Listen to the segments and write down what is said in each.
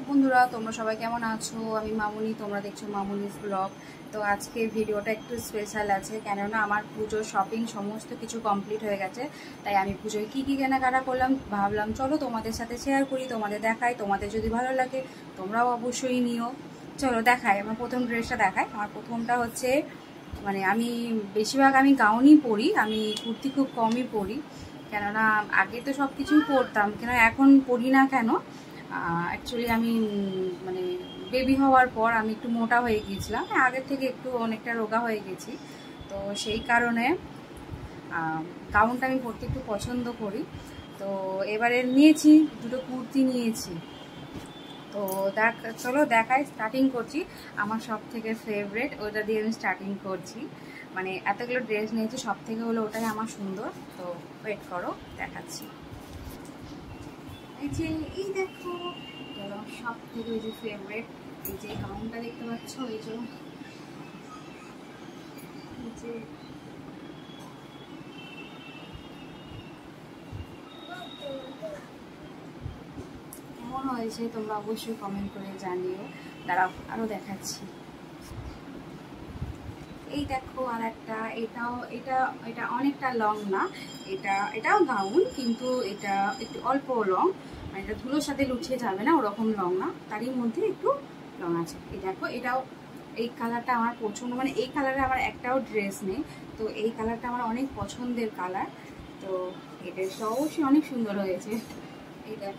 বন্ধুরা তোমরা সবাই কেমন আছো? আমি মামুনি, তোমরা দেখছো মামুনিস ব্লগ। তো আজকে ভিডিওটা একটু স্পেশাল আছে, কেননা আমার পুজোর শপিং সমস্ত কিছু কমপ্লিট হয়ে গেছে। তাই আমি পুজোয় কী কী কেনাকাটা করলাম ভাবলাম চলো তোমাদের সাথে শেয়ার করি, তোমাদের দেখাই। তোমাদের যদি ভালো লাগে তোমরাও অবশ্যই নিও। চলো দেখাই। আমার প্রথম ড্রেসটা দেখাই। আমার প্রথমটা হচ্ছে আমি বেশিরভাগ গাউনই পরি, আমি কুর্তি খুব কমই পরি, কেননা আগে তো সব কিছুই পরতাম, কেন এখন পরি না কেন, অ্যাকচুয়ালি আমি বেবি হওয়ার পর আমি একটু মোটা হয়ে গিয়েছিলাম, আগের থেকে একটু অনেকটা রোগা হয়ে গেছি। তো সেই কারণে গাউনটা আমি পরতে একটু পছন্দ করি। তো এবারে নিয়েছি দুটো কুর্তি নিয়েছি। তো চলো দেখাই। স্টার্টিং করছি আমার সব থেকে ফেভারেট, ওটা দিয়ে আমি স্টার্টিং করছি। এতগুলো ড্রেস নিয়েছি, সব থেকে হলো ওটাই আমার সুন্দর। তো ওয়েট করো, দেখাচ্ছি। এই দেখো, চলো সব থেকে ওই যে ফেভারিট, এই যে গাউনটা দেখতে পাচ্ছ, এই যে কেমন হয়েছে তোমরা অবশ্যই কমেন্ট করে জানিও। দাঁড়াও আরো দেখাচ্ছি। এই দেখো আর একটা, এটা অনেকটা লং না, এটাও গাউন, কিন্তু এটা একটু অল্প লং, এটা ধুলোর সাথে লুচিয়ে যাবে না, ওরকম লং না, তারই মধ্যে একটু লং আছে। এই দেখো, এটাও এই কালারটা আমার পছন্দ, এই কালারে আমার একটাও ড্রেস নেই, তো এই কালারটা আমার অনেক পছন্দের কালার। তো এই ড্রেসটা অবশ্যই অনেক সুন্দর হয়েছে। এই দেখো,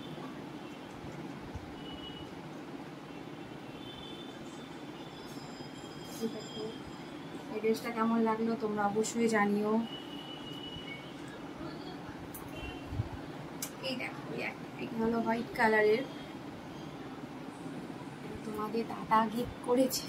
এই ড্রেসটা কেমন লাগলো তোমরা অবশ্যই জানিও। এই দেখো, এটা হলো হোয়াইট কালারের, তোমাদের দাদা গিফট করেছে।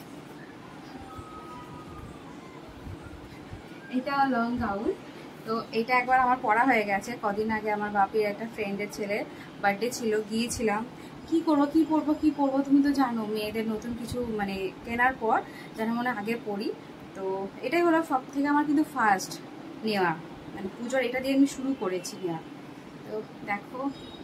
এটা লং গাউন। তো এটা একবার আমার পরা হয়ে গেছে, কদিন আগে আমার বাপির একটা ফ্রেন্ডের ছেলের বার্থডে ছিল, গিয়েছিলাম। কি পরবো তুমি তো জানো, মেয়েদের নতুন কিছু কেনার পর যেন মনে আগে পরি। তো এটাই হলো সব থেকে আমার কিন্তু ফার্স্ট নেওয়া, পুজোর এটা দিয়ে আমি শুরু করেছি নেওয়া। তো দেখো,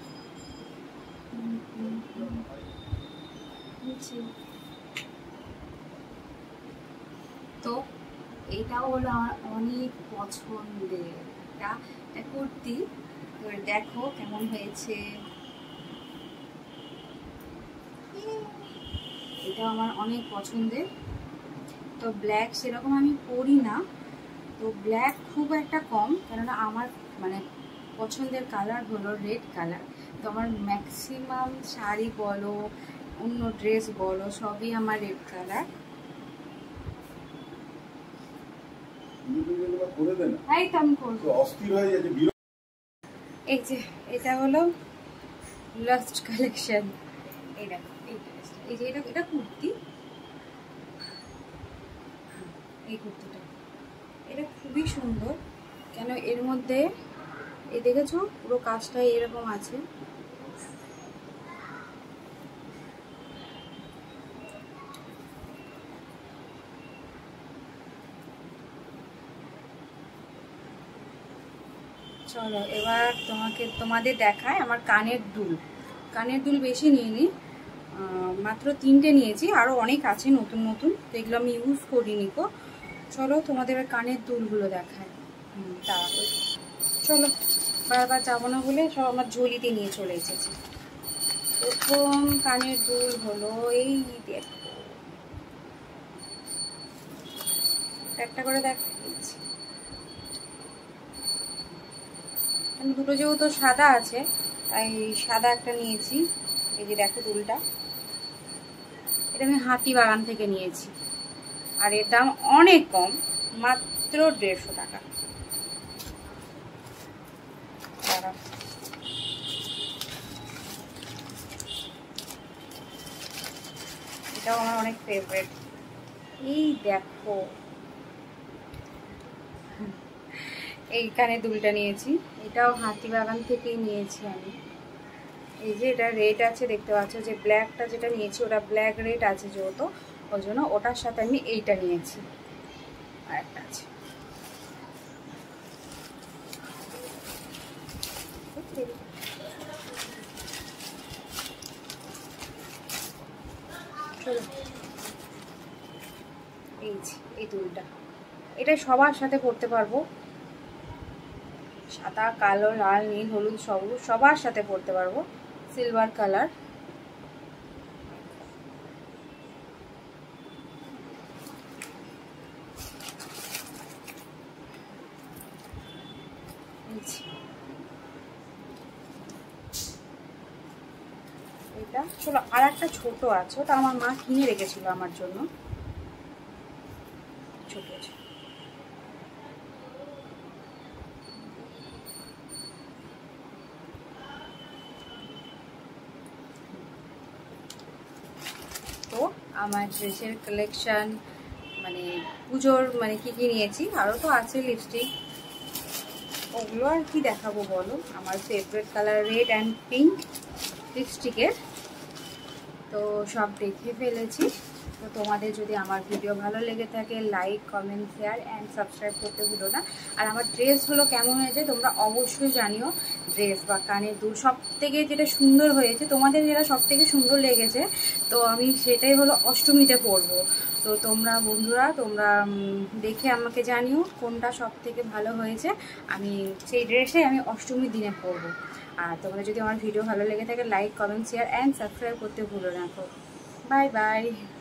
তো এটাও হলো আমার অনেক পছন্দের একটা কুর্তি। তো দেখো কেমন হয়েছে, এটা আমার অনেক পছন্দের। তো ব্ল্যাক সেরকম আমি পরি না, তো ব্ল্যাক খুব একটা কম, কেননা আমার পছন্দের কালার হলো রেড কালার। তো আমার ম্যাক্সিমাম শাড়ি বলো, অন্য ড্রেস বলো, সবই আমার রেড কালার। এই যে এটা হলো লাস্ট কালেকশন। এই দেখো, এই যে এটা কুর্তি, এই কুর্তিটা এটা খুবই সুন্দর, কেন এর মধ্যে এই দেখেছো পুরো কাজটা এরকম আছে। চলো এবার তোমাদের দেখায় আমার কানের দুল বেশি নিইনি, মাত্র 3টে নিয়েছি, আরও অনেক আছে নতুন নতুন, তো এগুলো আমি ইউজ করিনি। তো চলো তোমাদের কানের দুলগুলো দেখায়। তারপর চলো, বারবার যাবো না বলে সব আমার ঝুলিতে নিয়ে চলে এসেছি। প্রথম কানের দুল হলো এই দেখো, একটা করে দেখাচ্ছি। দুটো যেহেতু সাদা আছে তাই সাদা একটা নিয়েছি। এই যে দেখো দুলটা, এটা আমি হাতিবাগান থেকে নিয়েছি, আর এর দাম অনেক কম, মাত্র 150 টাকা। এটাও আমার অনেক ফেভারিট। এই দেখো, এইখানে দুলটা নিয়েছি, এটাও হাতিবাগান থেকেই নিয়েছি আমি। এই যে এটা রেড আছে, দেখতে পাচ্ছ, যে ব্ল্যাকটা যেটা নিয়েছি ওটা ব্ল্যাক রেড আছে, যেহেতু ওই জন্য ওটার সাথে আমি এইটা নিয়েছি। আর একটা আছে, এই দুলটা, এটা সবার সাথে পরতে পারবো, সাদা কালো লাল নীল হলুদ সবুজ সবার সাথে পরতে পারবো। সিলভার কালার, এটা চলো আর একটা ছোট আছে, ওটা আমার মা কিনে রেখেছিল আমার জন্য, ছোট আছে। তো আমার ড্রেসের কালেকশন মানে পুজোর মানে কি কি নিয়েছি, আরও তো আছে লিপস্টিক, ওগুলো আর কি দেখাবো বলো। আমার favourite colour red and pink লিপস্টিকের, তো সব দেখে ফেলেছি। তো তোমাদের যদি আমার ভিডিও ভালো লেগে থাকে like comment share and subscribe করতে ভুলো না। আর আমার ড্রেসগুলো কেমন হয়েছে তোমরা অবশ্যই জানিও, ড্রেস বা কানের দুল সব থেকে যেটা সুন্দর হয়েছে, তোমাদের যেটা সব থেকে সুন্দর লেগেছে, তো আমি সেটাই হলো অষ্টমীতে পরবো। তো তোমরা বন্ধুরা তোমরা দেখে আমাকে জানিও কোনটা সব থেকে ভালো হয়েছে, আমি সেই ড্রেসে আমি অষ্টমীর দিনে পরবো। আর তোমাদের যদি আমার ভিডিও ভালো লেগে থাকে like comment share and subscribe করতে ভুলো না। তো বাই বাই।